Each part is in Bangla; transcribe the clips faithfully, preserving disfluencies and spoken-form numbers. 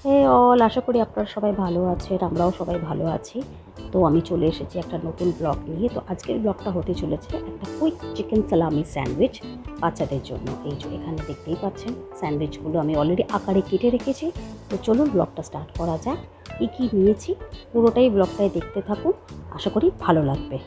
হে অল, আশা করি আপনারা সবাই ভালো আছেন, আমরাও সবাই ভালো আছি। তো আমি চলে এসেছি একটা নতুন ব্লগ নিয়ে। তো আজকের ব্লগটা হতে চলেছে একটা কুইক চিকেন সালামি স্যান্ডউইচ বাচ্চাদের জন্য। এই যে এখানে দেখতেই পাচ্ছেন স্যান্ডউইচগুলো আমি অলরেডি আকারে কেটে রেখেছি। তো চলুন ব্লগটা স্টার্ট করা যাক। কী কী নিয়েছি পুরোটাই ব্লগটায় দেখতে থাকুন, আশা করি ভালো লাগবে।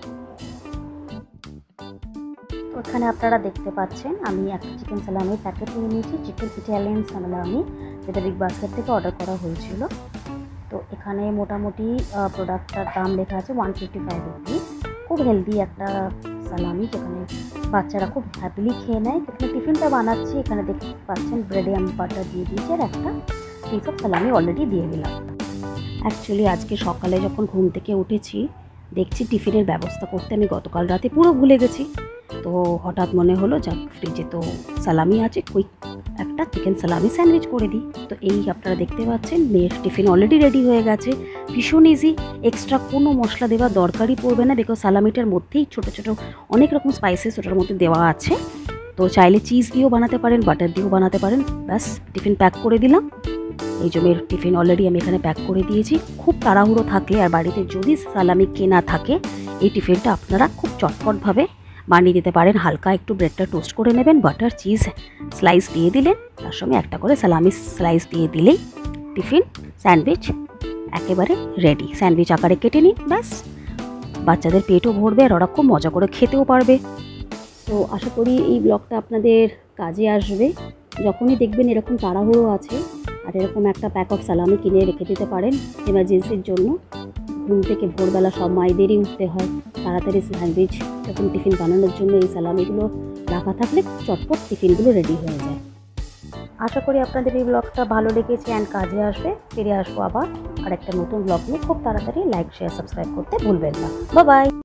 তো এখানে আপনারা দেখতে পাচ্ছেন আমি একটা চিকেন সালামির প্যাকেট নিয়ে নিয়েছি, চিকেন ইটালিয়ান সালামি, যেটা বিগ বাস্কেট থেকে অর্ডার করা হয়েছিল। তো এখানে মোটামুটি প্রোডাক্টটার দাম লেখা আছে ওয়ান ফিফটি ফাইভ রুপিস। খুব হেলদি একটা সালামি, যেখানে বাচ্চারা খুব হ্যাপিলি খেয়ে নেয়। এখানে টিফিনটা বানাচ্ছি, এখানে দেখতে পাচ্ছেন ব্রেডে আমি বাটার দিয়ে দিয়েছি আর একটা পিস অফ সালামি অলরেডি দিয়ে দিলাম। অ্যাকচুয়ালি আজকে সকালে যখন ঘুম থেকে উঠেছি দেখছি টিফিনের ব্যবস্থা করতে আমি গতকাল রাতে পুরো ভুলে গেছি। তো হঠাৎ মনে হলো যাক ফ্রিজে তো সালামি আছে, কুইক একটা চিকেন সালামি স্যান্ডউইচ করে দিই। তো এই আপনারা দেখতে পাচ্ছেন মেয়ের টিফিন অলরেডি রেডি হয়ে গেছে। ভীষণ ইজি, এক্সট্রা কোনো মশলা দেওয়ার দরকারই পড়বে না, বিকজ সালামিটার মধ্যেই ছোটো ছোটো অনেক রকম স্পাইসেস ওটার মধ্যে দেওয়া আছে। তো চাইলে চিজ দিয়েও বানাতে পারেন, বাটার দিয়েও বানাতে পারেন। ব্যাস টিফিন প্যাক করে দিলাম। এই যে মেয়ের টিফিন অলরেডি আমি এখানে প্যাক করে দিয়েছি। খুব তাড়াহুড়ো থাকলে আর বাড়িতে যদি সালামি কেনা থাকে, এই টিফিনটা আপনারা খুব চটপটভাবে বানিয়ে দিতে পারেন। হালকা একটু ব্রেডটা টোস্ট করে নেবেন, বাটার চিজ স্লাইস দিয়ে দিলেন, তার সঙ্গে একটা করে সালামি স্লাইস দিয়ে দিলেই টিফিন স্যান্ডউইচ একেবারে রেডি। স্যান্ডউইচ আকারে কেটে নিন, ব্যাস বাচ্চাদের পেটও ভরবে আর ওরা খুব মজা করে খেতেও পারবে। তো আশা করি এই ব্লগটা আপনাদের কাজে আসবে। যখনই দেখবেন এরকম তাড়াহুড়ো আছে আর এরকম একটা প্যাক অফ সালামি কিনে রেখে দিতে পারেন এমার্জেন্সির জন্য। ঘুম থেকে ভোরবেলা সব মায়েদেরই উঠতে হয়, তাড়াতাড়ি স্যান্ডউইচ যখন টিফিন বানানোর জন্য এই সালামিগুলো রাখা থাকলে চটপট টিফিনগুলো রেডি হয়ে যায়। আশা করি আপনাদের এই ব্লগটা ভালো লেগেছে অ্যান্ড কাজে আসবে। ফিরে আসবো আবার আর একটা নতুন ব্লগ নিয়ে খুব তাড়াতাড়ি। লাইক শেয়ার সাবস্ক্রাইব করতে ভুলবেন না। Bye by.